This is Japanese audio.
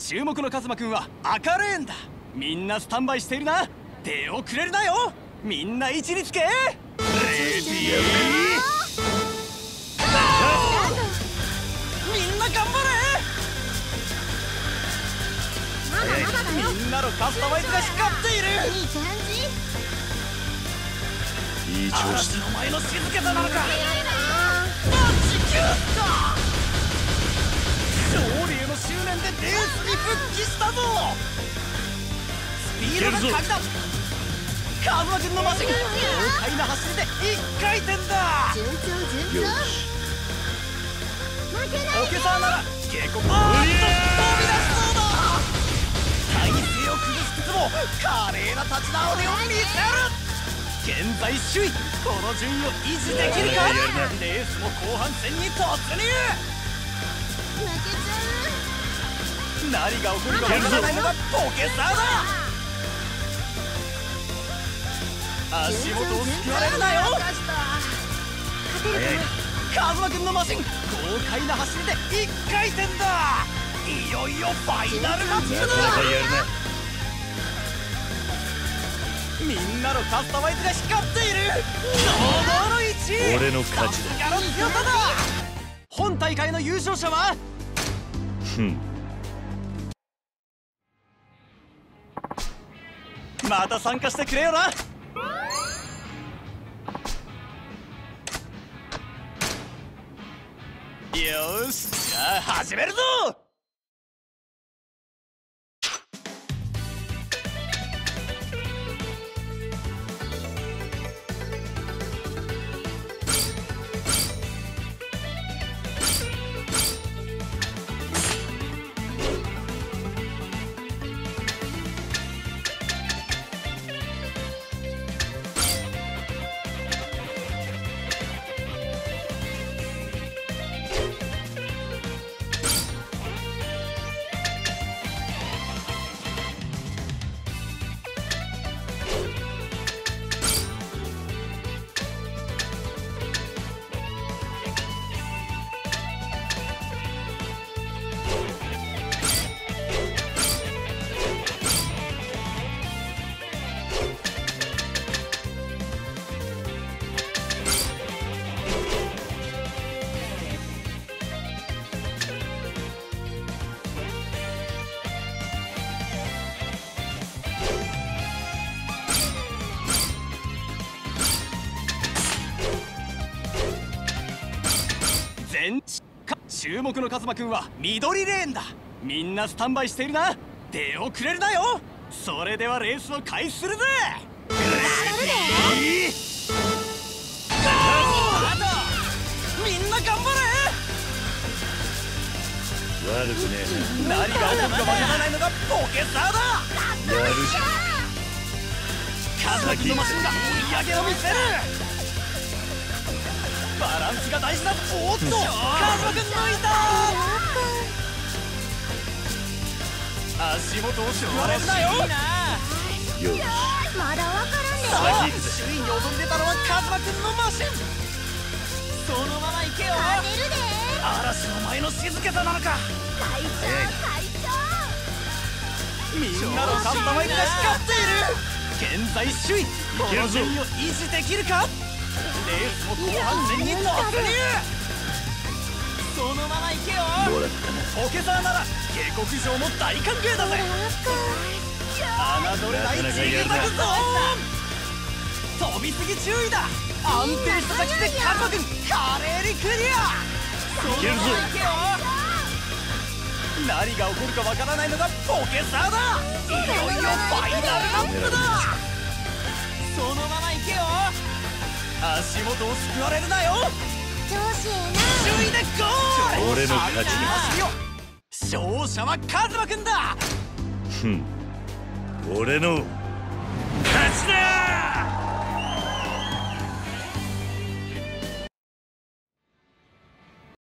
注目のカズマくんは赤レーンだ。みんなスタンバイしているな。手をくれるなよ。みんな位置につけ。レディー。みんな頑張れ。みんなのカスタマイズが光っている。 いい感じ。 いい調子。嵐の前の静けさなのか。勝利への執念でレースに復帰したぞ。スピードが鍵だ。カズマくんのマシン、豪快な走りで一回転だ。 順調順調。負けないで。 オケサーなら警告。飛び出しそうだ。体勢を崩しつつも華麗な立ち直りを見せる。現在首位。この順位を維持できるか。レースも後半戦に突入。 負けちゃう。 何が起こるかわからないのがポケサーだ。足元をすくわれるなよ。カズマくんのマシン、豪快な走りで一回転だ。いよいよファイナルマッチだ。みんなのカスタマイズが光っている。堂々の1位。 俺の勝ちだ。 さすがの強さだ。本大会の優勝者はまた参加してくれよな。よーし、じゃあ始めるぞ。注目のカズマくんは緑レーンだ。みんなスタンバイしているな。手をくれるなよ。それではレースを開始するぜ。みんな頑張れ。 悪くねえな。何が起こるかわからないのがポケサーだ。 やるじカズマくんのマシンが追い上げを見せる。バランスが大事だ。おっとカズマくん抜いた。足元をすくわれるなよ。 よし、 まだわからんね。 さあ首位に臨んでたのはカズマくんのマシン。そのまま行けよ。 勝てるで。 嵐の前の静けさなのか。 会長会長。 みんなのカスタマイズが光っている。現在首位。この順位を維持できるか。レースも後半戦に突入。そのまま行けよ。 もらったな。 ポケサーなら警告状も大歓迎だぜ。侮れないジグザグゾーン。飛びすぎ注意だ。安定した先でカズマくん華麗にクリア。そのまま行けよ。何が起こるかわからないのがポケサーだ。いよいよファイナルラップだ。そのまま行けよ。足元をすくわれるなよ。 調子ええな。 首位でゴール。 俺の勝ちだ。 勝者はカズマくんだ。 俺の勝ちだ。